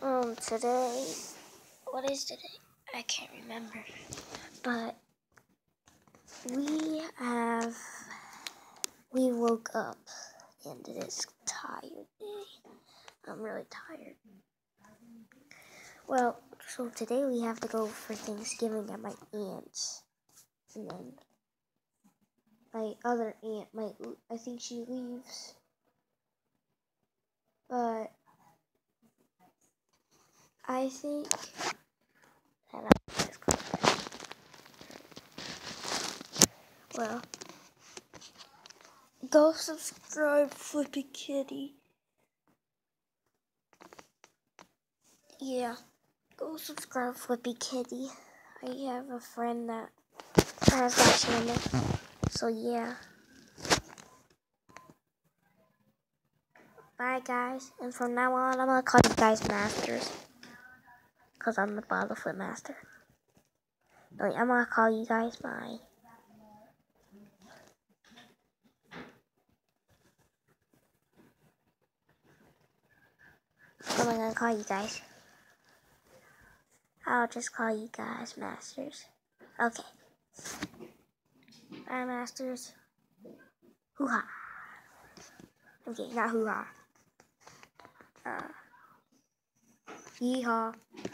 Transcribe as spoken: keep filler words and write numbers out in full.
Um, today, what is today? I can't remember. But we have, we woke up and it is tired day. I'm really tired. Well, so today we have to go for Thanksgiving at my aunt's. And then my other aunt might, I think she leaves. But I think that I'm just going to Well, go subscribe, Flippy Kitty. Yeah, go subscribe, Flippy Kitty. I have a friend that has that channel. So yeah. Bye guys. And from now on, I'm gonna call you guys masters. Cause I'm the bottle flip master. Wait, I'm gonna call you guys bye. What am I gonna call you guys? I'll just call you guys masters. Okay. Bye masters. Hoo-ha. Okay, not hoo-ha. Uh, yeehaw.